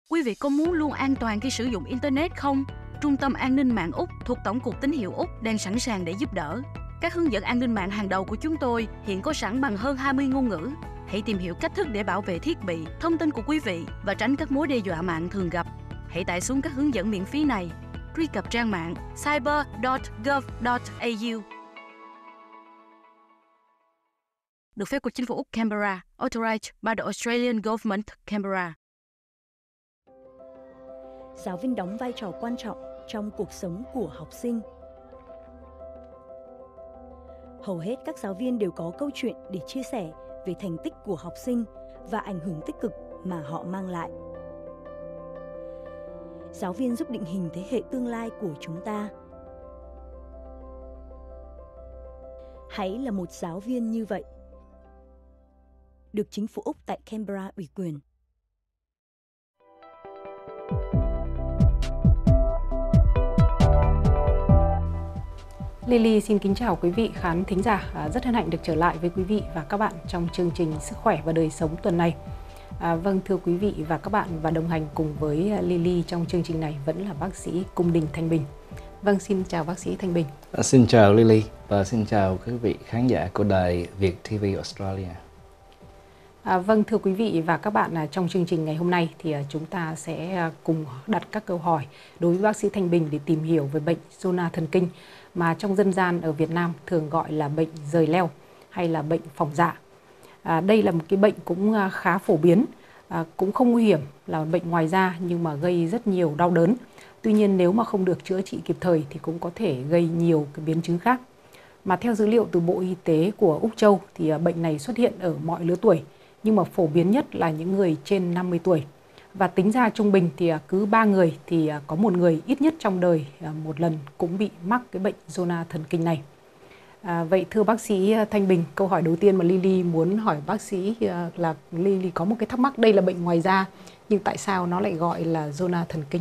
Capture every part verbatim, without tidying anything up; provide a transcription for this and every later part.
Quý vị có muốn luôn an toàn khi sử dụng Internet không? Trung tâm An ninh mạng Úc thuộc Tổng cục Tín hiệu Úc đang sẵn sàng để giúp đỡ. Các hướng dẫn an ninh mạng hàng đầu của chúng tôi hiện có sẵn bằng hơn hai mươi ngôn ngữ. Hãy tìm hiểu cách thức để bảo vệ thiết bị, thông tin của quý vị và tránh các mối đe dọa mạng thường gặp. Hãy tải xuống các hướng dẫn miễn phí này. Truy cập trang mạng cyber chấm gov chấm a u. Được phép của chính phủ Úc Canberra, authorized by the Australian Government Canberra. Giáo viên đóng vai trò quan trọng trong cuộc sống của học sinh. Hầu hết các giáo viên đều có câu chuyện để chia sẻ về thành tích của học sinh và ảnh hưởng tích cực mà họ mang lại. Giáo viên giúp định hình thế hệ tương lai của chúng ta. Hãy là một giáo viên như vậy. Được chính phủ Úc tại Canberra ủy quyền. Lily xin kính chào quý vị khán thính giả, à, rất hân hạnh được trở lại với quý vị và các bạn trong chương trình Sức khỏe và đời sống tuần này. À, vâng, thưa quý vị và các bạn, và đồng hành cùng với Lily trong chương trình này vẫn là bác sĩ Cung Đình Thanh Bình. Vâng, xin chào bác sĩ Thanh Bình. À, xin chào Lily và xin chào quý vị khán giả của đài Việt ti vi Australia. À, vâng, thưa quý vị và các bạn, à, trong chương trình ngày hôm nay thì à, chúng ta sẽ à, cùng đặt các câu hỏi đối với bác sĩ Thanh Bình để tìm hiểu về bệnh zona thần kinh mà trong dân gian ở Việt Nam thường gọi là bệnh giời leo hay là bệnh phỏng dạ. À, đây là một cái bệnh cũng khá phổ biến, à, cũng không nguy hiểm, là bệnh ngoài da nhưng mà gây rất nhiều đau đớn. Tuy nhiên nếu mà không được chữa trị kịp thời thì cũng có thể gây nhiều cái biến chứng khác. Mà theo dữ liệu từ Bộ Y tế của Úc Châu thì à, bệnh này xuất hiện ở mọi lứa tuổi, nhưng mà phổ biến nhất là những người trên năm mươi tuổi. Và tính ra trung bình thì cứ ba người thì có một người ít nhất trong đời một lần cũng bị mắc cái bệnh zona thần kinh này. À, vậy thưa bác sĩ Thanh Bình, câu hỏi đầu tiên mà Lily muốn hỏi bác sĩ là Lily có một cái thắc mắc, đây là bệnh ngoài da nhưng tại sao nó lại gọi là zona thần kinh?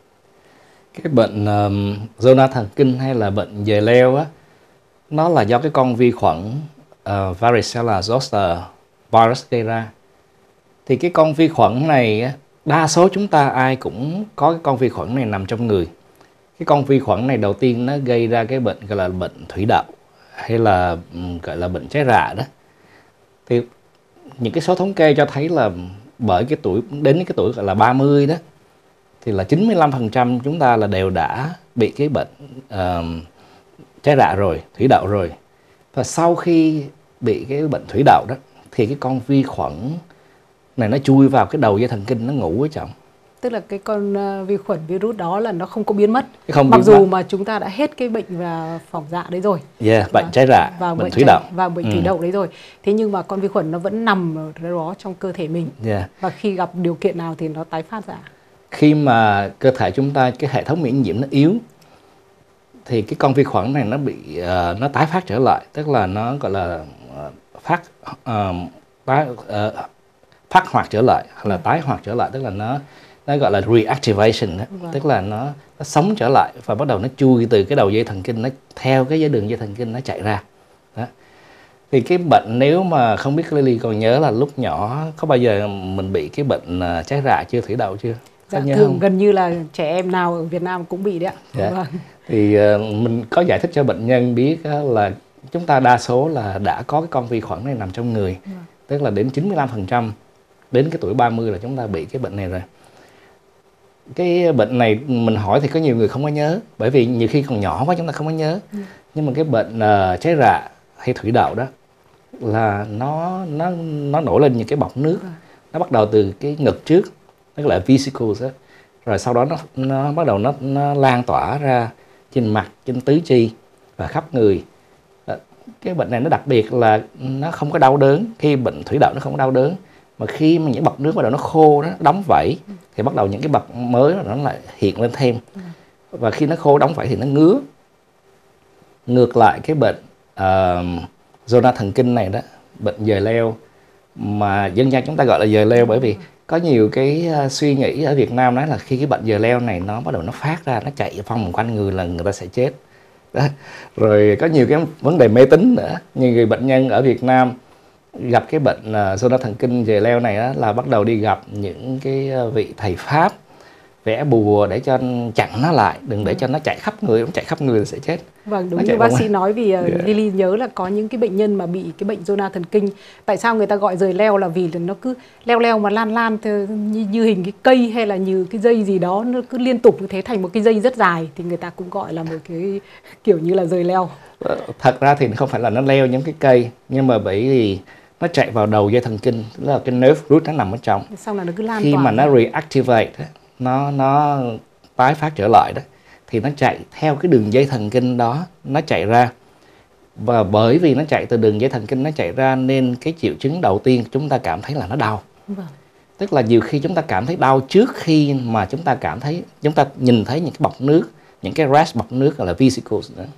Cái bệnh um, zona thần kinh hay là bệnh giời leo á, nó là do cái con vi khuẩn uh, varicella zoster virus gây ra. Thì cái con vi khuẩn này á, đa số chúng ta ai cũng có cái con vi khuẩn này nằm trong người. Cái con vi khuẩn này đầu tiên nó gây ra cái bệnh gọi là bệnh thủy đậu hay là gọi là bệnh trái rạ đó. Thì những cái số thống kê cho thấy là bởi cái tuổi đến cái tuổi gọi là ba mươi đó thì là chín mươi lăm phần trăm chúng ta là đều đã bị cái bệnh uh, trái rạ rồi, thủy đậu rồi. Và sau khi bị cái bệnh thủy đậu đó thì cái con vi khuẩn này nó chui vào cái đầu dây thần kinh, nó ngủ ở trong. Tức là cái con uh, vi khuẩn virus đó là nó không có biến mất. Không Mặc biến dù mất. mà chúng ta đã hết cái bệnh và phỏng dạ đấy rồi. Yeah, bệnh trái rạ, và bệnh bệnh thủy trái, đậu. và bệnh ừ. thủy đậu đấy rồi. Thế nhưng mà con vi khuẩn nó vẫn nằm ở đó trong cơ thể mình. Yeah. Và khi gặp điều kiện nào thì nó tái phát ra. Khi mà cơ thể chúng ta, cái hệ thống miễn nhiễm nó yếu thì cái con vi khuẩn này nó bị uh, nó tái phát trở lại, tức là nó gọi là uh, phát uh, tái, uh, phát hoạt trở lại hoặc là tái hoạt trở lại, tức là nó nó gọi là reactivation đó. Vâng. Tức là nó nó sống trở lại và bắt đầu nó chui từ cái đầu dây thần kinh, nó theo cái đường dây thần kinh nó chạy ra đó. Thì cái bệnh, nếu mà không biết Lily còn nhớ là lúc nhỏ có bao giờ mình bị cái bệnh uh, trái rạ chưa, thủy đậu chưa? Dạ, thường không? Gần như là trẻ em nào ở Việt Nam cũng bị đấy ạ. Dạ. Vâng. Thì uh, mình có giải thích cho bệnh nhân biết uh, là chúng ta đa số là đã có cái con vi khuẩn này nằm trong người. Vâng. Tức là đến chín mươi lăm phần trăm đến cái tuổi ba mươi là chúng ta bị cái bệnh này rồi. Cái bệnh này mình hỏi thì có nhiều người không có nhớ, bởi vì nhiều khi còn nhỏ quá chúng ta không có nhớ. Ừ. Nhưng mà cái bệnh uh, trái rạ hay thủy đậu đó là nó nó nó nổi lên những cái bọt nước. Ừ. Nó bắt đầu từ cái ngực trước, nó gọi là vesicles đó. Rồi sau đó nó nó bắt đầu nó nó lan tỏa ra trên mặt, trên tứ chi và khắp người. Cái bệnh này nó đặc biệt là nó không có đau đớn. Khi bệnh thủy đậu nó không có đau đớn, mà khi mà những bọt nước bắt đầu nó khô, nó đóng vảy thì bắt đầu những cái bọt mới nó lại hiện lên thêm. Và khi nó khô đóng vảy thì nó ngứa. Ngược lại cái bệnh uh, zona thần kinh này đó, bệnh giời leo mà dân gian chúng ta gọi là giời leo, bởi vì có nhiều cái uh, suy nghĩ ở Việt Nam nói là khi cái bệnh giời leo này nó bắt đầu nó phát ra, nó chạy vòng quanh người là người ta sẽ chết. Đó. Rồi có nhiều cái vấn đề mê tín nữa. Nhiều người bệnh nhân ở Việt Nam gặp cái bệnh uh, zona thần kinh về leo này á, là bắt đầu đi gặp những cái vị thầy Pháp vẽ bùa để cho chặn nó lại, đừng để cho nó chạy khắp người, nó chạy khắp người là sẽ chết. Vâng, đúng như bác sĩ nói, vì uh, yeah. Lily nhớ là có những cái bệnh nhân mà bị cái bệnh zona thần kinh. Tại sao người ta gọi rời leo là vì nó cứ leo leo mà lan lan như, như hình cái cây hay là như cái dây gì đó, nó cứ liên tục như thế thành một cái dây rất dài, thì người ta cũng gọi là một cái kiểu như là rời leo. Thật ra thì không phải là nó leo những cái cây, nhưng mà bởi vì nó chạy vào đầu dây thần kinh, tức là cái nerve root nó nằm ở trong. Xong là nó cứ lan Khi toàn mà nó reactivate, nó nó tái phát trở lại đó, thì nó chạy theo cái đường dây thần kinh đó, nó chạy ra. Và bởi vì nó chạy từ đường dây thần kinh nó chạy ra, nên cái triệu chứng đầu tiên chúng ta cảm thấy là nó đau. Vâng. Tức là nhiều khi chúng ta cảm thấy đau trước khi mà chúng ta cảm thấy, chúng ta nhìn thấy những cái bọt nước, những cái rash bọt nước gọi là vesicles nữa.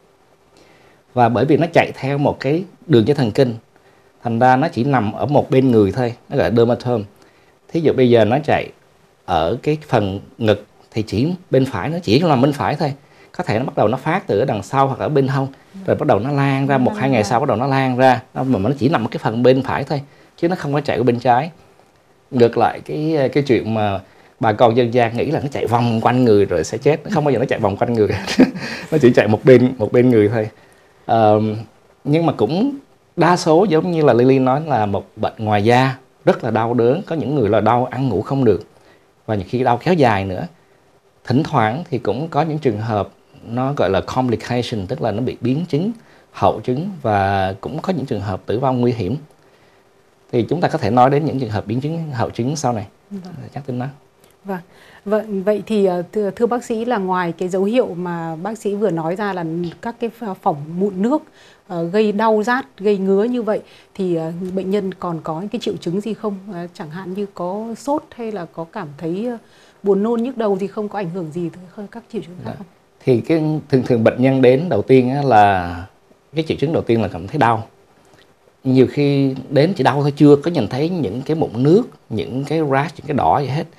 Và bởi vì nó chạy theo một cái đường dây thần kinh, thành ra nó chỉ nằm ở một bên người thôi, nó gọi là dermatome. Thí dụ bây giờ nó chạy ở cái phần ngực thì chỉ bên phải, nó chỉ là bên phải thôi. Có thể nó bắt đầu nó phát từ ở đằng sau hoặc ở bên hông, rồi bắt đầu nó lan ra, một hai ngày sau bắt đầu nó lan ra, mà nó chỉ nằm ở cái phần bên phải thôi, chứ nó không có chạy ở bên trái. Ngược lại cái cái chuyện mà bà con dân gian nghĩ là nó chạy vòng quanh người rồi sẽ chết, không bao giờ nó chạy vòng quanh người. Nó chỉ chạy một bên một bên người thôi. Uh, nhưng mà cũng đa số giống như là Lily nói là một bệnh ngoài da rất là đau đớn. Có những người là đau ăn ngủ không được, và nhiều khi đau kéo dài nữa. Thỉnh thoảng thì cũng có những trường hợp nó gọi là complication, tức là nó bị biến chứng, hậu chứng, và cũng có những trường hợp tử vong nguy hiểm. Thì chúng ta có thể nói đến những trường hợp biến chứng hậu chứng sau này. Vâng. Chắc tin đó. Vâng. Vậy, vậy thì thưa, thưa bác sĩ, là ngoài cái dấu hiệu mà bác sĩ vừa nói ra là các cái phỏng mụn nước uh, gây đau rát, gây ngứa như vậy, thì uh, bệnh nhân còn có những cái triệu chứng gì không? Uh, chẳng hạn như có sốt hay là có cảm thấy uh, buồn nôn nhức đầu gì không? Có ảnh hưởng gì tới các triệu chứng khác không? Thì cái thường thường bệnh nhân đến đầu tiên á, là cái triệu chứng đầu tiên là cảm thấy đau. Nhiều khi đến chỉ đau thôi, chưa có nhìn thấy những cái mụn nước, những cái rash, những cái đỏ gì hết.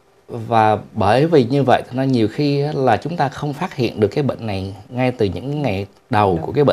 Và bởi vì như vậy thì nó nhiều khi là chúng ta không phát hiện được cái bệnh này ngay từ những ngày đầu của cái bệnh.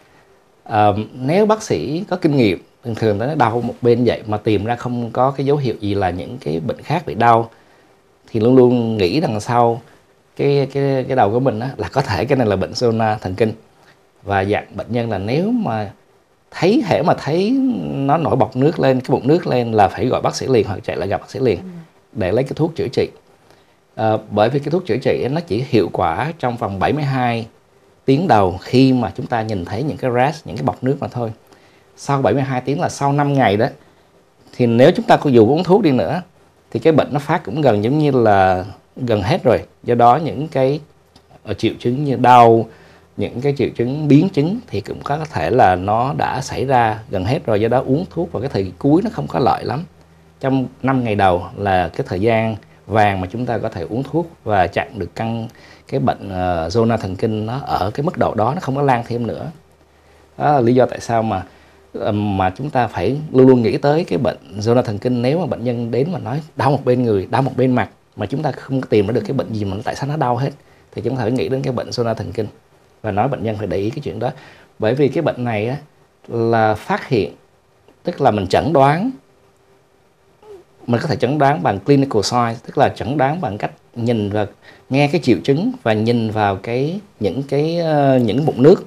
À, nếu bác sĩ có kinh nghiệm, thường thường nó đau một bên vậy mà tìm ra không có cái dấu hiệu gì là những cái bệnh khác bị đau, thì luôn luôn nghĩ đằng sau cái cái cái đầu của mình á, là có thể cái này là bệnh zona thần kinh. Và dạng bệnh nhân là nếu mà thấy hễ mà thấy nó nổi bọt nước lên, cái bọt nước lên là phải gọi bác sĩ liền, hoặc chạy lại gặp bác sĩ liền để lấy cái thuốc chữa trị. À, bởi vì cái thuốc chữa trị nó chỉ hiệu quả trong vòng bảy mươi hai tiếng đầu khi mà chúng ta nhìn thấy những cái rash, những cái bọt nước mà thôi. Sau bảy mươi hai tiếng là sau năm ngày đó, thì nếu chúng ta có dù uống thuốc đi nữa thì cái bệnh nó phát cũng gần giống như là gần hết rồi. Do đó những cái triệu chứng như đau, những cái triệu chứng biến chứng thì cũng có thể là nó đã xảy ra gần hết rồi. Do đó uống thuốc vào cái thời cuối nó không có lợi lắm. Trong năm ngày đầu là cái thời gian vàng mà chúng ta có thể uống thuốc và chặn được căn cái bệnh uh, zona thần kinh nó ở cái mức độ đó, nó không có lan thêm nữa. Đó là lý do tại sao mà uh, mà chúng ta phải luôn luôn nghĩ tới cái bệnh zona thần kinh. Nếu mà bệnh nhân đến mà nói đau một bên người, đau một bên mặt mà chúng ta không có tìm ra được cái bệnh gì mà tại sao nó đau hết, thì chúng ta phải nghĩ đến cái bệnh zona thần kinh và nói bệnh nhân phải để ý cái chuyện đó. Bởi vì cái bệnh này á, là phát hiện, tức là mình chẩn đoán, mình có thể chẩn đoán bằng clinical signs, tức là chẩn đoán bằng cách nhìn và nghe cái triệu chứng và nhìn vào cái những cái uh, những mụn nước,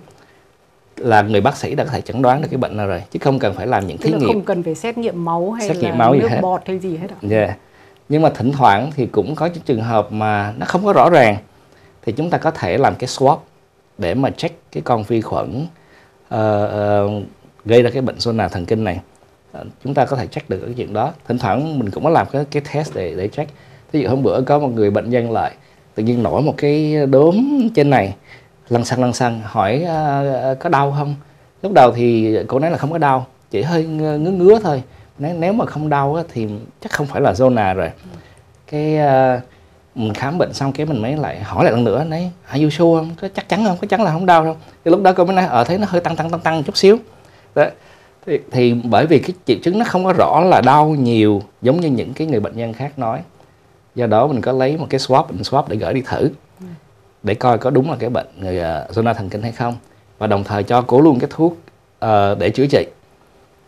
là người bác sĩ đã có thể chẩn đoán được cái bệnh nào rồi, chứ không cần phải làm những thí nghiệm, không cần phải xét nghiệm máu hay xét là nghiệm máu nước gì hết. bọt hay gì hết ạ. Yeah. Nhưng mà thỉnh thoảng thì cũng có những trường hợp mà nó không có rõ ràng, thì chúng ta có thể làm cái swab để mà check cái con vi khuẩn uh, uh, gây ra cái bệnh zona thần kinh này. Uh, chúng ta có thể check được cái chuyện đó. Thỉnh thoảng mình cũng có làm cái, cái test để để check. Ví dụ hôm bữa có một người bệnh nhân lại tự nhiên nổi một cái đốm trên này, lăn xăng lăn xăng, hỏi uh, có đau không. Lúc đầu thì cô nói là không có đau, chỉ hơi ngứa ngứa thôi. Nếu, nếu mà không đau á, thì chắc không phải là zona rồi. Cái uh, mình khám bệnh xong cái mình mới lại hỏi lại lần nữa, nói are you sure không, có chắc chắn không, có chắc là không đau không. Thì lúc đó cô mới nói ở thấy nó hơi tăng tăng tăng tăng chút xíu đó. Thì, thì bởi vì cái triệu chứng nó không có rõ là đau nhiều giống như những cái người bệnh nhân khác nói, do đó mình có lấy một cái swab, mình swab để gửi đi thử để coi có đúng là cái bệnh người uh, zona thần kinh hay không, và đồng thời cho cô luôn cái thuốc uh, để chữa trị.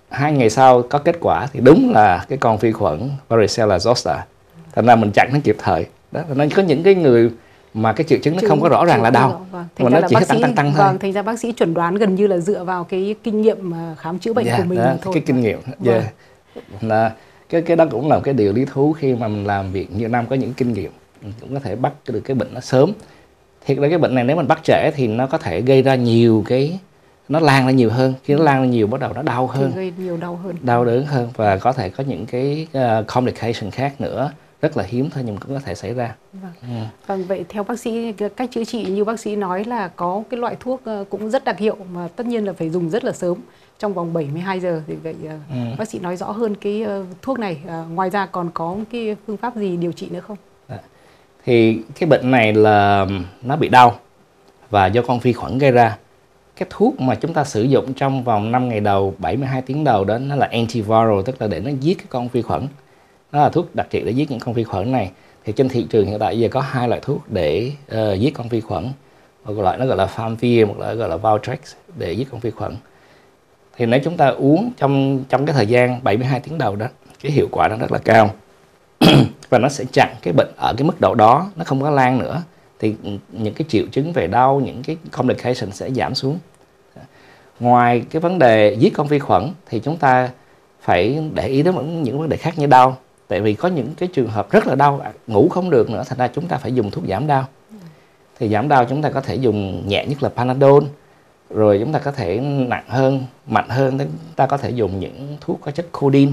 hai ngày sau có kết quả thì đúng là cái con vi khuẩn varicella zoster, thành ra mình chặn nó kịp thời đó. Nên có những cái người mà cái triệu chứng nó không có rõ ràng là đau, vâng. mà nó chỉ có tăng tăng tăng thôi. Vâng, thành ra bác sĩ chuẩn đoán gần như là dựa vào cái kinh nghiệm khám chữa bệnh yeah, của mình đó, thôi. Cái kinh nghiệm. Yeah. Vâng. Là cái cái đó cũng là một cái điều lý thú khi mà mình làm việc nhiều năm, có những kinh nghiệm mình cũng có thể bắt được cái bệnh nó sớm. Thiệt ra cái bệnh này nếu mình bắt trễ thì nó có thể gây ra nhiều cái, nó lan ra nhiều hơn. Khi nó lan ra nhiều bắt đầu nó đau hơn, thì gây nhiều đau hơn, đau đớn hơn, và có thể có những cái uh, complication khác nữa, rất là hiếm thôi nhưng cũng có thể xảy ra. Vâng. Ừ. Vâng, vậy theo bác sĩ, cách chữa trị như bác sĩ nói là có cái loại thuốc cũng rất đặc hiệu mà tất nhiên là phải dùng rất là sớm, trong vòng bảy mươi hai giờ. Thì vậy ừ. bác sĩ nói rõ hơn cái thuốc này, ngoài ra còn có cái phương pháp gì điều trị nữa không? À, thì cái bệnh này là nó bị đau và do con vi khuẩn gây ra. Cái thuốc mà chúng ta sử dụng trong vòng năm ngày đầu, bảy mươi hai tiếng đầu đó, nó là antiviral, tức là để nó giết cái con vi khuẩn. Nó là thuốc đặc trị để giết những con vi khuẩn này. Thì trên thị trường hiện tại giờ có hai loại thuốc để uh, giết con vi khuẩn. Một loại nó gọi là Famvir, một loại gọi là Valtrex để giết con vi khuẩn. Thì nếu chúng ta uống trong trong cái thời gian bảy mươi hai tiếng đầu đó, cái hiệu quả nó rất là cao. Và nó sẽ chặn cái bệnh ở cái mức độ đó, nó không có lan nữa. Thì những cái triệu chứng về đau, những cái complication sẽ giảm xuống. Ngoài cái vấn đề giết con vi khuẩn thì chúng ta phải để ý đến những vấn đề khác như đau. Tại vì có những cái trường hợp rất là đau, ngủ không được nữa, thành ra chúng ta phải dùng thuốc giảm đau. Thì giảm đau chúng ta có thể dùng nhẹ nhất là Panadol, rồi chúng ta có thể nặng hơn, mạnh hơn, chúng ta có thể dùng những thuốc có chất codeine,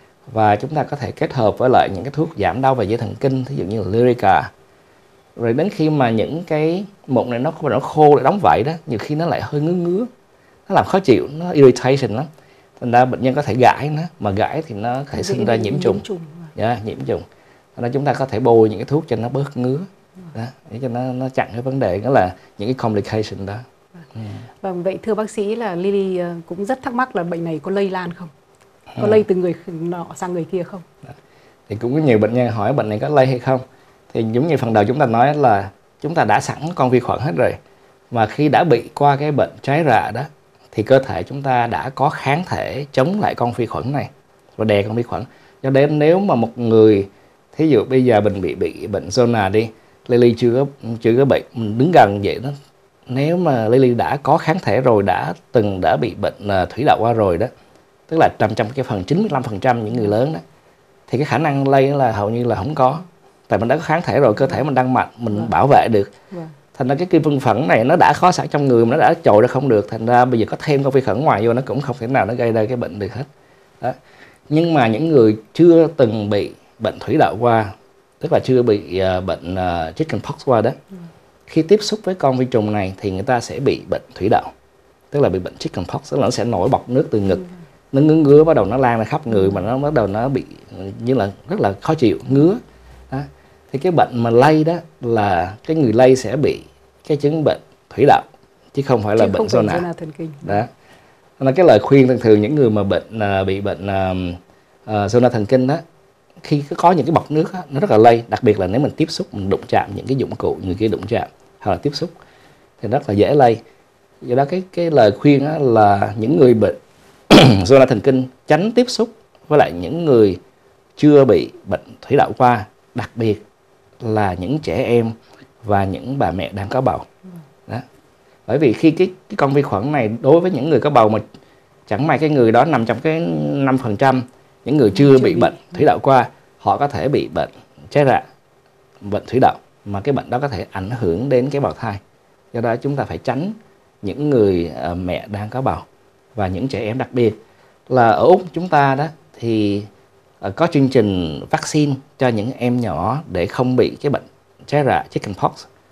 và chúng ta có thể kết hợp với lại những cái thuốc giảm đau về dây thần kinh, ví dụ như là Lyrica. Rồi đến khi mà những cái mụn này nó nó khô để đóng vảy đó, nhiều khi nó lại hơi ngứa ngứa, nó làm khó chịu, nó irritation lắm. Thành ra bệnh nhân có thể gãi nó, mà gãi thì nó có thể sinh ra nhiễm trùng. Yeah, nhiễm trùng. Thành ra chúng ta có thể bôi những cái thuốc cho nó bớt ngứa, đó, để cho nó nó chặn cái vấn đề đó là những cái complication đó. Ừ. Vâng, vậy thưa bác sĩ là Lily cũng rất thắc mắc là bệnh này có lây lan không? Có ừ. lây từ người nọ sang người kia không? Đó. Thì cũng có nhiều bệnh nhân hỏi bệnh này có lây hay không. Thì giống như phần đầu chúng ta nói là chúng ta đã sẵn con vi khuẩn hết rồi. Mà khi đã bị qua cái bệnh trái rạ đó thì cơ thể chúng ta đã có kháng thể chống lại con vi khuẩn này và đè con vi khuẩn. Cho nên nếu mà một người, thí dụ bây giờ mình bị bị bệnh zona đi, Lily chưa có chưa có bị, mình đứng gần vậy đó. Nếu mà Lily đã có kháng thể rồi, đã từng đã bị bệnh uh, thủy đậu qua rồi đó, tức là trong trong cái phần chín mươi lăm phần trăm những người lớn đó, thì cái khả năng lây là hầu như là không có. Tại mình đã có kháng thể rồi, cơ thể mình đang mạnh, mình vâng. bảo vệ được. Vâng. Thành ra cái kim vi khuẩn này nó đã có sẵn trong người mà nó đã trồi ra không được, thành ra bây giờ có thêm con vi khuẩn ngoài vô nó cũng không thể nào nó gây ra cái bệnh được hết. Đó. Nhưng mà những người chưa từng bị bệnh thủy đậu qua, tức là chưa bị uh, bệnh uh, chickenpox qua đó, ừ. khi tiếp xúc với con vi trùng này thì người ta sẽ bị bệnh thủy đậu, tức là bị bệnh chickenpox, tức là nó sẽ nổi bọt nước từ ngực, ừ. nó ngứa ngứa, bắt đầu nó lan ra khắp người, ừ. mà nó bắt đầu nó bị như là rất là khó chịu, ngứa. Đó. Thì cái bệnh mà lây đó là cái người lây sẽ bị cái chứng bệnh thủy đậu chứ không phải là chứ bệnh zona thần kinh. Đó. Là cái lời khuyên thường thường những người mà bệnh uh, bị bệnh uh, uh, zona thần kinh đó, khi có những cái bọt nước đó, nó rất là lây, đặc biệt là nếu mình tiếp xúc, mình đụng chạm những cái dụng cụ người kia đụng chạm hoặc là tiếp xúc thì rất là dễ lây. Do đó cái cái lời khuyên đó là những người bệnh zona thần kinh tránh tiếp xúc với lại những người chưa bị bệnh thủy đậu qua, đặc biệt là những trẻ em và những bà mẹ đang có bầu. Đó. Bởi vì khi cái, cái con vi khuẩn này đối với những người có bầu mà chẳng may cái người đó nằm trong cái năm phần trăm những người chưa, chưa bị, bị bệnh thủy đậu qua, họ có thể bị bệnh trái rạ, bệnh thủy đậu, mà cái bệnh đó có thể ảnh hưởng đến cái bào thai. Do đó chúng ta phải tránh những người uh, mẹ đang có bầu và những trẻ em, đặc biệt là ở Úc chúng ta đó thì uh, có chương trình vaccine cho những em nhỏ để không bị cái bệnh trái rạ chickenpox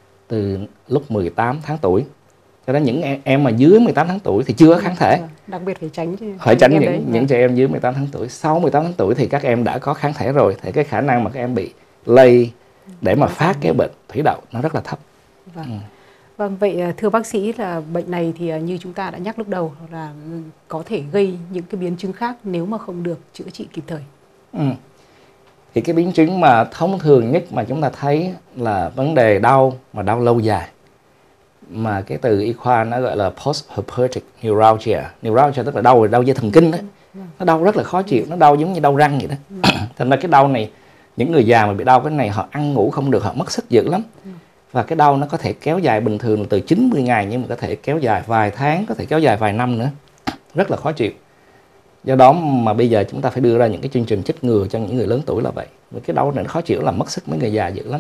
từ lúc mười tám tháng tuổi. Cho nên những em, em mà dưới mười tám tháng tuổi thì chưa có kháng thể. Đặc biệt phải tránh phải tránh những, đấy, những trẻ em dưới mười tám tháng tuổi. Sau mười tám tháng tuổi thì các em đã có kháng thể rồi, thì cái khả năng mà các em bị lây để mà phát cái bệnh thủy đậu nó rất là thấp. Vâng. Ừ. Vâng, vậy thưa bác sĩ là bệnh này thì như chúng ta đã nhắc lúc đầu là có thể gây những cái biến chứng khác nếu mà không được chữa trị kịp thời. Ừ. Thì cái biến chứng mà thông thường nhất mà chúng ta thấy là vấn đề đau mà đau lâu dài, mà cái từ y khoa nó gọi là post-herpetic neuralgia. Neuralgia tức là đau đau dây thần kinh đó. nó đau rất là khó chịu, nó đau giống như đau răng vậy đó. Thành ra cái đau này, những người già mà bị đau cái này họ ăn ngủ không được, họ mất sức dữ lắm. Và cái đau nó có thể kéo dài bình thường từ chín mươi ngày, nhưng mà có thể kéo dài vài tháng, có thể kéo dài vài năm nữa. Rất là khó chịu. Do đó mà bây giờ chúng ta phải đưa ra những cái chương trình chích ngừa cho những người lớn tuổi là vậy. Vì cái đau này nó khó chịu, làm mất sức mấy người già dữ lắm.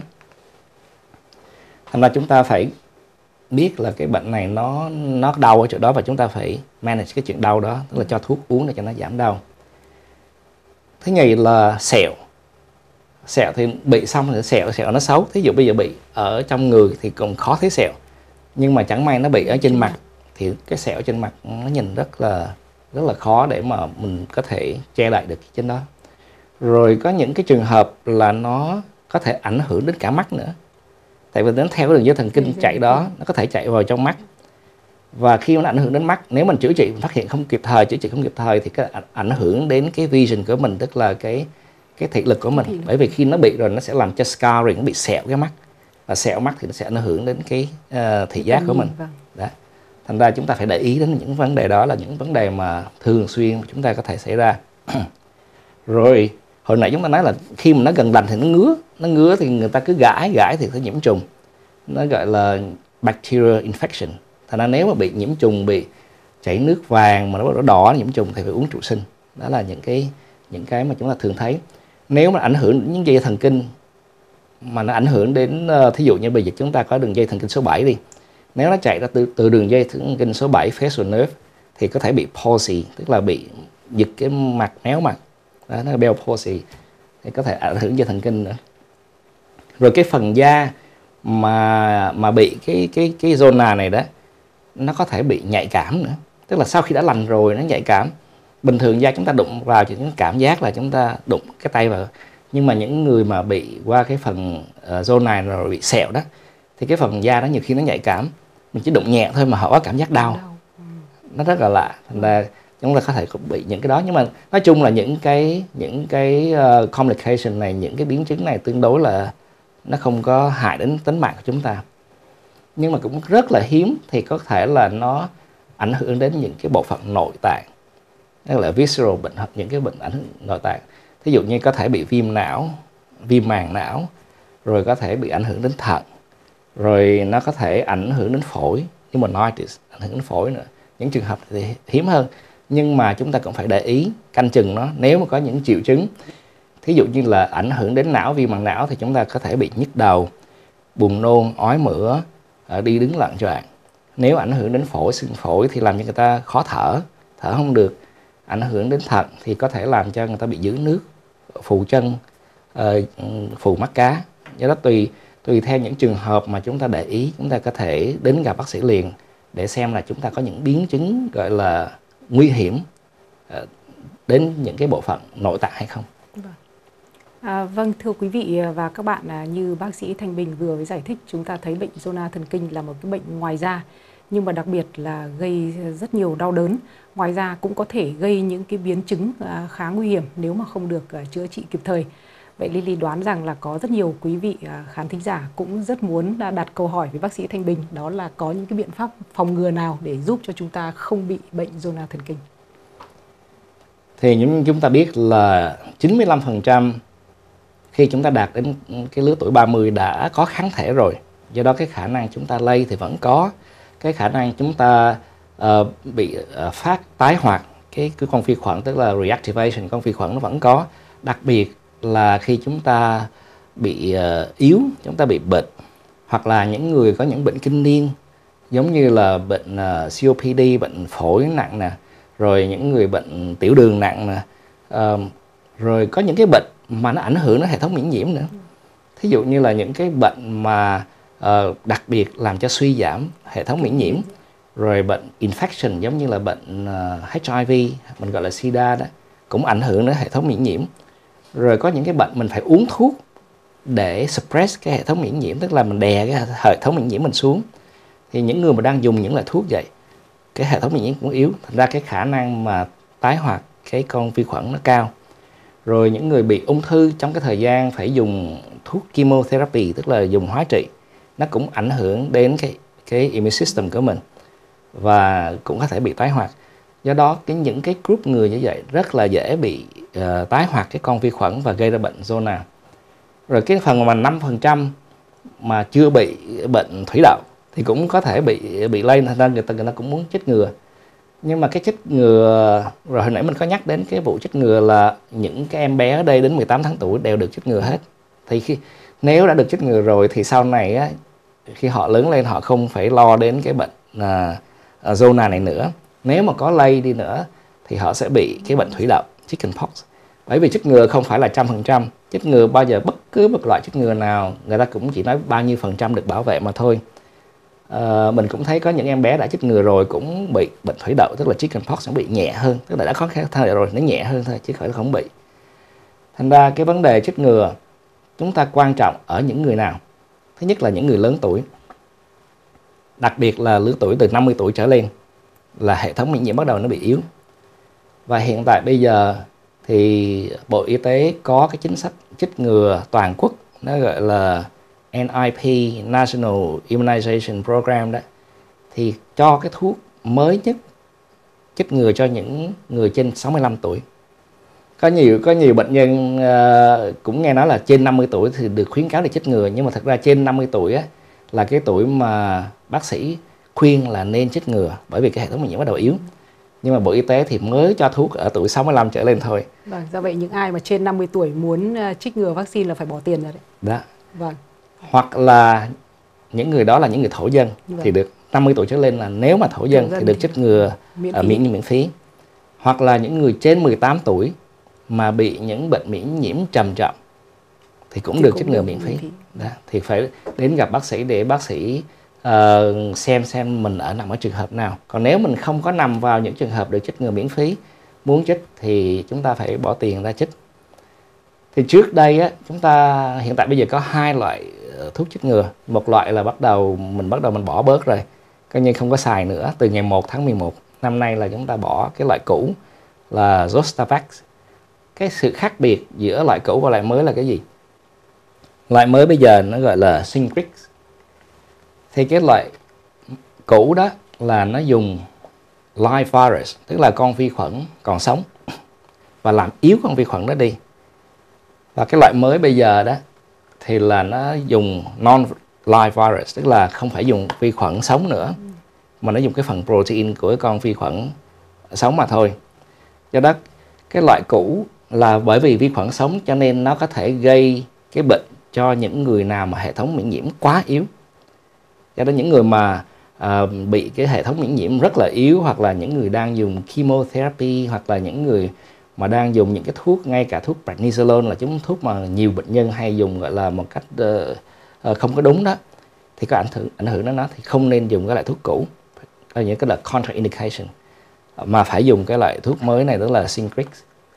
Thành ra chúng ta phải biết là cái bệnh này nó nó đau ở chỗ đó, và chúng ta phải manage cái chuyện đau đó, tức là cho thuốc uống để cho nó giảm đau. Thứ nhì là sẹo. Sẹo thì bị xong thì sẹo sẹo nó xấu. Thí dụ bây giờ bị ở trong người thì cũng khó thấy sẹo, nhưng mà chẳng may nó bị ở trên mặt thì cái sẹo trên mặt nó nhìn rất là rất là khó để mà mình có thể che lại được cái trên đó. Rồi có những cái trường hợp là nó có thể ảnh hưởng đến cả mắt nữa, tại vì nó theo cái đường dây thần kinh chạy đó, nó có thể chạy vào trong mắt. Và khi nó ảnh hưởng đến mắt, nếu mình chữa trị phát hiện không kịp thời, chữa trị không kịp thời thì cái ảnh hưởng đến cái vision của mình, tức là cái cái thị lực của mình. Bởi vì khi nó bị rồi nó sẽ làm cho scarring, nó bị sẹo cái mắt, và sẹo mắt thì nó sẽ ảnh hưởng đến cái uh, thị giác của mình. Đó. Thành ra chúng ta phải để ý đến những vấn đề đó, là những vấn đề mà thường xuyên chúng ta có thể xảy ra. Rồi hồi nãy chúng ta nói là khi mà nó gần lành thì nó ngứa, nó ngứa thì người ta cứ gãi gãi thì nó nhiễm trùng, nó gọi là bacterial infection. Thành ra nếu mà bị nhiễm trùng, bị chảy nước vàng mà nó đỏ nhiễm trùng thì phải uống trụ sinh. Đó là những cái những cái mà chúng ta thường thấy. Nếu mà ảnh hưởng đến những dây thần kinh, mà nó ảnh hưởng đến, thí dụ như bây giờ chúng ta có đường dây thần kinh số bảy đi, nếu nó chạy ra từ, từ đường dây thần kinh số bảy facial nerve thì có thể bị palsy, tức là bị giật cái mặt, méo mặt. Đó, nó là Bell palsy, thì có thể ảnh hưởng dây thần kinh nữa. Rồi cái phần da mà mà bị cái cái cái zona này đó, nó có thể bị nhạy cảm nữa, tức là sau khi đã lành rồi nó nhạy cảm. Bình thường da chúng ta đụng vào thì chúng cảm giác là chúng ta đụng cái tay vào, nhưng mà những người mà bị qua cái phần uh, zone này rồi bị sẹo đó, thì cái phần da đó nhiều khi nó nhạy cảm, mình chỉ đụng nhẹ thôi mà họ có cảm giác đau, đau. Ừ. Nó rất là lạ. Thành ra chúng ta có thể bị những cái đó, nhưng mà nói chung là những cái những cái uh, complication này, những cái biến chứng này tương đối là nó không có hại đến tính mạng của chúng ta, nhưng mà cũng rất là hiếm thì có thể là nó ảnh hưởng đến những cái bộ phận nội tạng, tức là visceral bệnh, hoặc những cái bệnh ảnh hưởng nội tạng. Thí dụ như có thể bị viêm não, viêm màng não, rồi có thể bị ảnh hưởng đến thận, rồi nó có thể ảnh hưởng đến phổi, pneumonitis, ảnh hưởng đến phổi nữa. Những trường hợp thì hiếm hơn, nhưng mà chúng ta cũng phải để ý, canh chừng nó. Nếu mà có những triệu chứng, thí dụ như là ảnh hưởng đến não, viêm màng não, thì chúng ta có thể bị nhức đầu, buồn nôn, ói mửa, đi đứng loạng choạng. Nếu ảnh hưởng đến phổi, xương phổi thì làm cho người ta khó thở, thở không được. Ảnh hưởng đến thận thì có thể làm cho người ta bị giữ nước, phù chân, phù mắt cá. Do đó tùy tùy theo những trường hợp mà chúng ta để ý, chúng ta có thể đến gặp bác sĩ liền để xem là chúng ta có những biến chứng gọi là nguy hiểm đến những cái bộ phận nội tạng hay không. Vâng. À, vâng, thưa quý vị và các bạn, như bác sĩ Thanh Bình vừa mới giải thích, chúng ta thấy bệnh zona thần kinh là một cái bệnh ngoài da, nhưng mà đặc biệt là gây rất nhiều đau đớn. Ngoài ra cũng có thể gây những cái biến chứng khá nguy hiểm nếu mà không được chữa trị kịp thời. Vậy Lily đoán rằng là có rất nhiều quý vị khán thính giả cũng rất muốn đặt câu hỏi với bác sĩ Thanh Bình, đó là có những cái biện pháp phòng ngừa nào để giúp cho chúng ta không bị bệnh zona thần kinh. Thì những chúng ta biết là chín mươi lăm phần trăm khi chúng ta đạt đến cái lứa tuổi ba mươi đã có kháng thể rồi. Do đó cái khả năng chúng ta lây thì vẫn có. Cái khả năng chúng ta uh, bị uh, phát tái hoạt cái, cái con vi khuẩn, tức là reactivation con vi khuẩn nó vẫn có. Đặc biệt là khi chúng ta bị uh, yếu, chúng ta bị bệnh, hoặc là những người có những bệnh kinh niên giống như là bệnh uh, xê o pê đê, bệnh phổi nặng nè, rồi những người bệnh tiểu đường nặng nè, uh, rồi có những cái bệnh mà nó ảnh hưởng đến hệ thống miễn nhiễm nữa. Thí dụ như là những cái bệnh mà uh, đặc biệt làm cho suy giảm hệ thống miễn nhiễm, rồi bệnh infection giống như là bệnh uh, hát i vê, mình gọi là SIDA đó, cũng ảnh hưởng đến hệ thống miễn nhiễm. Rồi có những cái bệnh mình phải uống thuốc để suppress cái hệ thống miễn nhiễm, tức là mình đè cái hệ thống miễn nhiễm mình xuống. Thì những người mà đang dùng những loại thuốc vậy, cái hệ thống miễn nhiễm cũng yếu, thành ra cái khả năng mà tái hoạt cái con vi khuẩn nó cao. Rồi những người bị ung thư trong cái thời gian phải dùng thuốc chemotherapy, tức là dùng hóa trị, nó cũng ảnh hưởng đến cái, cái immune system của mình và cũng có thể bị tái hoạt. Do đó cái những cái group người như vậy rất là dễ bị uh, tái hoạt cái con vi khuẩn và gây ra bệnh zona. Rồi cái phần mà năm phần trăm mà chưa bị bệnh thủy đậu thì cũng có thể bị bị lây, thành ra người ta người ta cũng muốn chích ngừa. Nhưng mà cái chích ngừa, rồi hồi nãy mình có nhắc đến cái vụ chích ngừa là những cái em bé ở đây đến mười tám tháng tuổi đều được chích ngừa hết. Thì khi nếu đã được chích ngừa rồi thì sau này á, khi họ lớn lên họ không phải lo đến cái bệnh à, à, zona này nữa. Nếu mà có lây đi nữa thì họ sẽ bị cái bệnh thủy đậu, chickenpox. Bởi vì chích ngừa không phải là trăm phần trăm. Chích ngừa bao giờ bất cứ một loại chích ngừa nào người ta cũng chỉ nói bao nhiêu phần trăm được bảo vệ mà thôi. À, mình cũng thấy có những em bé đã chích ngừa rồi cũng bị bệnh thủy đậu, tức là chickenpox, nó bị nhẹ hơn, tức là đã có kháng thể rồi, nó nhẹ hơn thôi chứ khỏi không bị. Thành ra cái vấn đề chích ngừa chúng ta quan trọng ở những người nào? Thứ nhất là những người lớn tuổi, đặc biệt là lứa tuổi từ năm mươi tuổi trở lên là hệ thống miễn nhiễm bắt đầu nó bị yếu. Và hiện tại bây giờ thì Bộ Y tế có cái chính sách chích ngừa toàn quốc, nó gọi là N I P, National Immunization Program đó, thì cho cái thuốc mới nhất chích ngừa cho những người trên sáu mươi lăm tuổi. Có nhiều có nhiều bệnh nhân uh, cũng nghe nói là trên năm mươi tuổi thì được khuyến cáo để chích ngừa, nhưng mà thật ra trên năm mươi tuổi á, là cái tuổi mà bác sĩ khuyên là nên chích ngừa, bởi vì cái hệ thống miễn nhiễm bắt đầu yếu. Nhưng mà Bộ Y tế thì mới cho thuốc ở tuổi sáu mươi lăm trở lên thôi. Vâng, do vậy những ai mà trên năm mươi tuổi muốn chích ngừa vaccine là phải bỏ tiền rồi đấy. Đó. Vâng. Hoặc là những người đó là những người thổ dân, vâng. thì được năm mươi tuổi trở lên là nếu mà thổ dân, thổ dân thì được chích ngừa miễn phí. Uh, miễn, miễn phí. Hoặc là những người trên mười tám tuổi mà bị những bệnh miễn nhiễm trầm trọng thì cũng thì được cũng chích ngừa miễn phí. phí. Đó, thì phải đến gặp bác sĩ để bác sĩ uh, xem xem mình ở nằm ở trường hợp nào. Còn nếu mình không có nằm vào những trường hợp được chích ngừa miễn phí, muốn chích thì chúng ta phải bỏ tiền ra chích. Thì trước đây á, chúng ta hiện tại bây giờ có hai loại thuốc chích ngừa. Một loại là bắt đầu mình bắt đầu mình bỏ bớt rồi, coi như không có xài nữa từ ngày một tháng mười một năm nay, là chúng ta bỏ cái loại cũ là Zostavax. Cái sự khác biệt giữa loại cũ và loại mới là cái gì? Loại mới bây giờ nó gọi là Shingrix. Thì cái loại cũ đó là nó dùng live virus, tức là con vi khuẩn còn sống, và làm yếu con vi khuẩn đó đi. Và cái loại mới bây giờ đó thì là nó dùng non-live virus, tức là không phải dùng vi khuẩn sống nữa, mà nó dùng cái phần protein của con vi khuẩn sống mà thôi. Do đó cái loại cũ là bởi vì vi khuẩn sống cho nên nó có thể gây cái bệnh cho những người nào mà hệ thống miễn nhiễm quá yếu. Do đó những người mà à, bị cái hệ thống miễn nhiễm rất là yếu, hoặc là những người đang dùng chemotherapy, hoặc là những người mà đang dùng những cái thuốc, ngay cả thuốc prednisolone là chúng thuốc mà nhiều bệnh nhân hay dùng gọi là một cách uh, uh, không có đúng đó, thì có ảnh hưởng ảnh hưởng đến nó, thì không nên dùng cái loại thuốc cũ, có những cái là contraindication, mà phải dùng cái loại thuốc mới này, tức là Shingrix.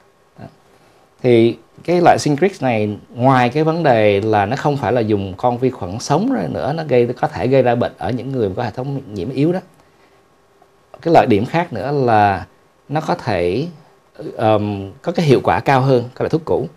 Thì cái loại Shingrix này ngoài cái vấn đề là nó không phải là dùng con vi khuẩn sống rồi nữa, nó gây có thể gây ra bệnh ở những người có hệ thống nhiễm yếu đó. Cái lợi điểm khác nữa là nó có thể um, có cái hiệu quả cao hơn các loại thuốc cũ,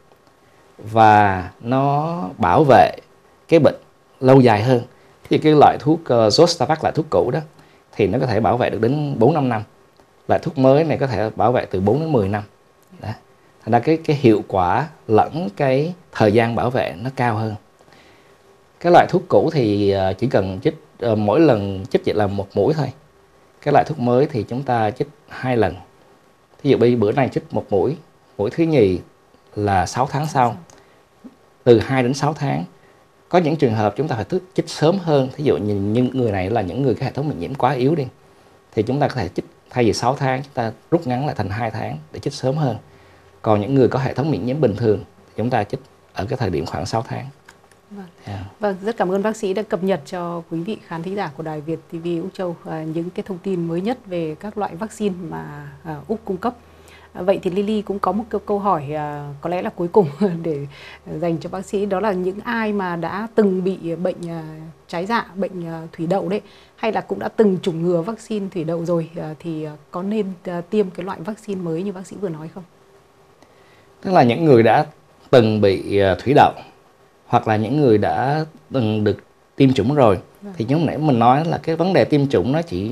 và nó bảo vệ cái bệnh lâu dài hơn. Thì cái loại thuốc uh, Zostavax, loại thuốc cũ đó, thì nó có thể bảo vệ được đến bốn năm năm. Loại thuốc mới này có thể bảo vệ từ bốn đến mười năm. Đó. Thành ra cái, cái hiệu quả lẫn cái thời gian bảo vệ nó cao hơn. Cái loại thuốc cũ thì uh, chỉ cần chích uh, mỗi lần chích chỉ là một mũi thôi. Cái loại thuốc mới thì chúng ta chích hai lần. Thí dụ bây bữa nay chích một mũi, mũi thứ nhì là sáu tháng sau, từ hai đến sáu tháng. Có những trường hợp chúng ta phải chích sớm hơn. Thí dụ như những người này là những người cái hệ thống miễn nhiễm quá yếu đi, thì chúng ta có thể chích thay vì sáu tháng, chúng ta rút ngắn lại thành hai tháng để chích sớm hơn. Còn những người có hệ thống miễn nhiễm bình thường, chúng ta chích ở cái thời điểm khoảng sáu tháng. Vâng. Yeah. Vâng, rất cảm ơn bác sĩ đã cập nhật cho quý vị khán thính giả của Đài Việt ti vi Úc Châu à, những cái thông tin mới nhất về các loại vaccine mà à, Úc cung cấp. À, vậy thì Lily cũng có một câu, câu hỏi à, có lẽ là cuối cùng để dành cho bác sĩ, đó là những ai mà đã từng bị bệnh à, trái dạ, bệnh à, thủy đậu đấy, hay là cũng đã từng chủng ngừa vaccine thủy đậu rồi à, thì à, có nên à, tiêm cái loại vaccine mới như bác sĩ vừa nói không? Tức là những người đã từng bị à, thủy đậu, hoặc là những người đã từng được tiêm chủng rồi. Vâng. Thì giống nãy mình nói là cái vấn đề tiêm chủng nó chỉ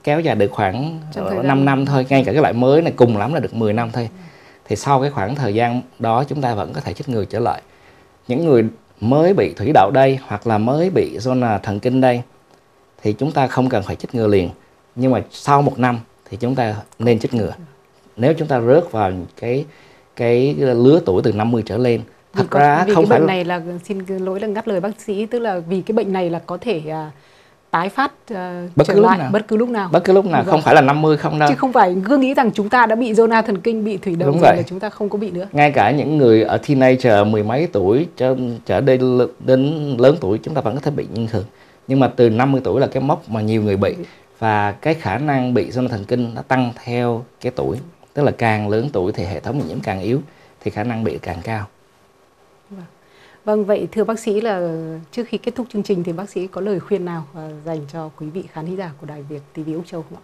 kéo dài được khoảng năm năm năm thôi, ngay cả cái loại mới này cùng lắm là được mười năm thôi. Thì sau cái khoảng thời gian đó chúng ta vẫn có thể chích ngừa trở lại. Những người mới bị thủy đậu đây hoặc là mới bị zona thần kinh đây thì chúng ta không cần phải chích ngừa liền, nhưng mà sau một năm thì chúng ta nên chích ngừa. Nếu chúng ta rớt vào cái cái lứa tuổi từ năm mươi trở lên, thật vì có, ra vì không cái phải bệnh này là, xin lỗi là ngắt lời bác sĩ, tức là vì cái bệnh này là có thể uh, tái phát uh, bất trở cứ lúc lại nào. bất cứ lúc nào. Bất cứ lúc nào, Đúng không rồi. phải là năm mươi không đâu. Chứ không phải cứ nghĩ rằng chúng ta đã bị zona thần kinh, bị thủy đậu Đúng rồi vậy. là chúng ta không có bị nữa. Ngay cả những người ở teenager mười mấy tuổi trở, trở đến, đến lớn tuổi chúng ta vẫn có thể bị như thường. Nhưng mà từ năm mươi tuổi là cái mốc mà nhiều người bị. Và cái khả năng bị zona thần kinh nó tăng theo cái tuổi. Tức là càng lớn tuổi thì hệ thống miễn nhiễm càng yếu, thì khả năng bị càng cao. Vâng, vậy thưa bác sĩ là trước khi kết thúc chương trình thì bác sĩ có lời khuyên nào dành cho quý vị khán giả của Đài Việt ti vi Úc Châu không ạ?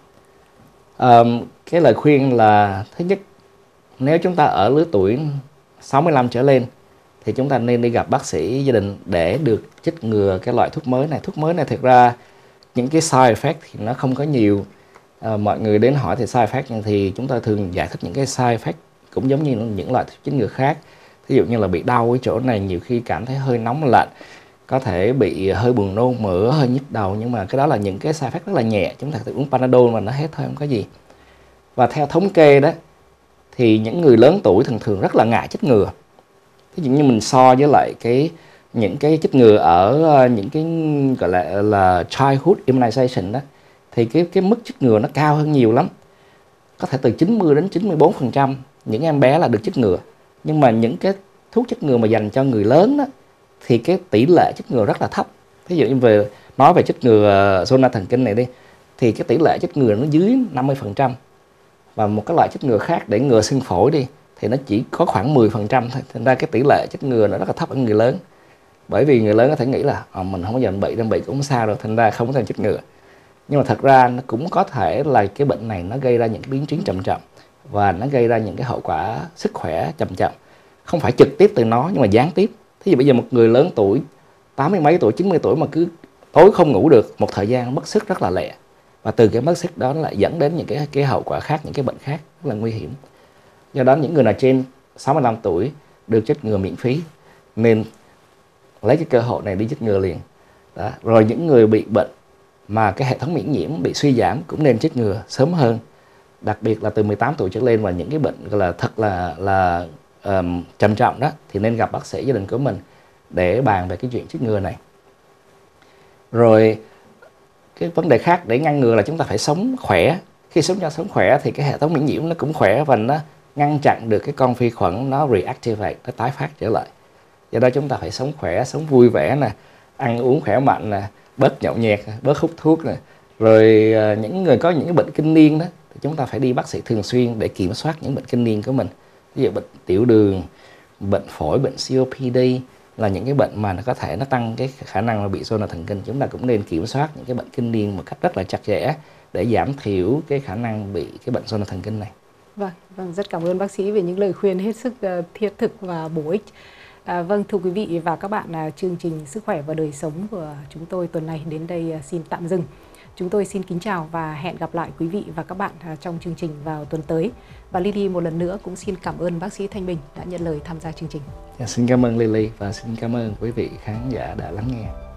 À, cái lời khuyên là thứ nhất, nếu chúng ta ở lứa tuổi sáu mươi lăm trở lên thì chúng ta nên đi gặp bác sĩ gia đình để được chích ngừa cái loại thuốc mới này. Thuốc mới này thực ra những cái side effect thì nó không có nhiều. À, mọi người đến hỏi thì side effect thì chúng ta thường giải thích những cái side effect cũng giống như những loại thuốc chích ngừa khác. Ví dụ như là bị đau cái chỗ này, nhiều khi cảm thấy hơi nóng lạnh, có thể bị hơi buồn nôn mửa, hơi nhức đầu, nhưng mà cái đó là những cái side effect rất là nhẹ, chúng ta có thể uống Panadol mà nó hết thôi, không có gì. Và theo thống kê đó thì những người lớn tuổi thường thường rất là ngại chích ngừa. Ví dụ như mình so với lại cái những cái chích ngừa ở những cái gọi là là childhood immunization đó, thì cái cái mức chích ngừa nó cao hơn nhiều lắm. Có thể từ chín mươi đến chín mươi bốn phần trăm những em bé là được chích ngừa. Nhưng mà những cái thuốc chích ngừa mà dành cho người lớn đó, thì cái tỷ lệ chích ngừa rất là thấp. Ví dụ như về nói về chích ngừa zona thần kinh này đi, thì cái tỷ lệ chích ngừa nó dưới năm mươi phần trăm. Và một cái loại chích ngừa khác để ngừa xương phổi đi thì nó chỉ có khoảng mười phần trăm thôi. Thành ra cái tỷ lệ chích ngừa nó rất là thấp ở người lớn. Bởi vì người lớn có thể nghĩ là à, mình không bao giờ bị, nên bị cũng không sao đâu, thành ra không có thể chích ngừa. Nhưng mà thật ra nó cũng có thể là cái bệnh này nó gây ra những cái biến chứng chậm chậm và nó gây ra những cái hậu quả sức khỏe chậm chậm. Không phải trực tiếp từ nó nhưng mà gián tiếp. Thí dụ bây giờ một người lớn tuổi, tám mươi mấy tuổi, chín mươi tuổi mà cứ tối không ngủ được, một thời gian mất sức rất là lẹ. Và từ cái mất sức đó nó lại dẫn đến những cái, cái hậu quả khác, những cái bệnh khác rất là nguy hiểm. Do đó những người nào trên sáu mươi lăm tuổi được chích ngừa miễn phí nên lấy cái cơ hội này đi chích ngừa liền. Đó. Rồi những người bị bệnh mà cái hệ thống miễn nhiễm bị suy giảm cũng nên chích ngừa sớm hơn. Đặc biệt là từ mười tám tuổi trở lên và những cái bệnh gọi là thật là là um, trầm trọng đó thì nên gặp bác sĩ gia đình của mình để bàn về cái chuyện chích ngừa này. Rồi cái vấn đề khác để ngăn ngừa là chúng ta phải sống khỏe. Khi sống cho sống khỏe thì cái hệ thống miễn nhiễm nó cũng khỏe và nó ngăn chặn được cái con vi khuẩn nó reactivate, nó tái phát trở lại. Do đó chúng ta phải sống khỏe, sống vui vẻ nè, ăn uống khỏe mạnh nè, bớt nhậu nhẹt, bớt hút thuốc nè. Rồi uh, những người có những cái bệnh kinh niên đó thì chúng ta phải đi bác sĩ thường xuyên để kiểm soát những bệnh kinh niên của mình. Ví dụ bệnh tiểu đường, bệnh phổi, bệnh xê ô pê đê là những cái bệnh mà nó có thể nó tăng cái khả năng là bị zona thần kinh. Chúng ta cũng nên kiểm soát những cái bệnh kinh niên một cách rất là chặt chẽ để giảm thiểu cái khả năng bị cái bệnh zona thần kinh này. Vâng, vâng, rất cảm ơn bác sĩ về những lời khuyên hết sức uh, thiết thực và bổ ích. À, vâng, thưa quý vị và các bạn, uh, chương trình Sức khỏe và đời sống của chúng tôi tuần này đến đây uh, xin tạm dừng. Chúng tôi xin kính chào và hẹn gặp lại quý vị và các bạn uh, trong chương trình vào tuần tới. Và Lily một lần nữa cũng xin cảm ơn bác sĩ Thanh Bình đã nhận lời tham gia chương trình. Xin cảm ơn Lily và xin cảm ơn quý vị khán giả đã lắng nghe.